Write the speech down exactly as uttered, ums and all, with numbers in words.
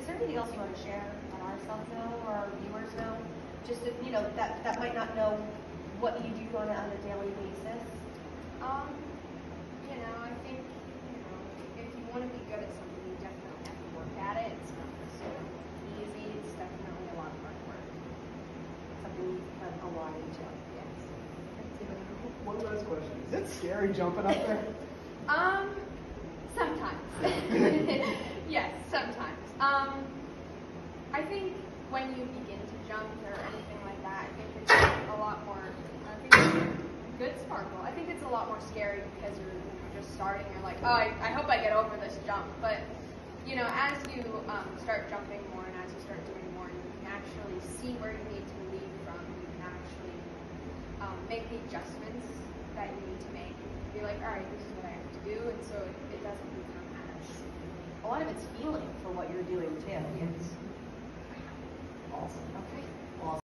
is there anything else you want to share that ourselves know or our viewers know? Just to, you know, that, that might not know what you do on a, on a daily basis? Um, you know, I think, you know, if you want to be good at something, you definitely have to work at it. It's not so easy. It's definitely a lot of hard work. Something you put a lot into. Yes. One last question. Is it scary jumping up there? Um, sometimes. Yes, sometimes. Um, I think when you begin to jump or anything like that, I think it's a lot more, I think it's good sparkle. I think it's a lot more scary because you're, you know, just starting, you're like, oh, I, I hope I get over this jump. But, you know, as you um, start jumping more and as you start doing more, you can actually see where you need to lead from. You can actually um, make the adjustments that you need to make. You can be like, all right, this is what I have to do, and so it, it doesn't become as. A lot of it's feeling for what you're doing too. Yes.